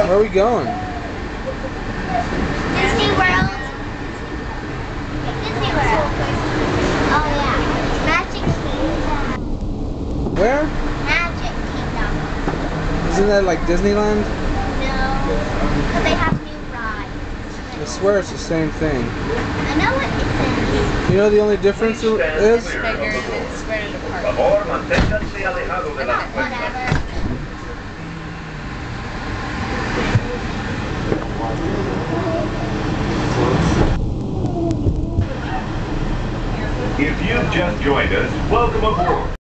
Where are we going? Disney World. Disney World. Oh yeah. Magic Kingdom. Where? Magic Kingdom. Isn't that like Disneyland? No. Because they have new rides. I swear it's the same thing. I know what it is. You know the only difference is? Bigger and it's spread it apart. Whatever. If you've just joined us, welcome aboard.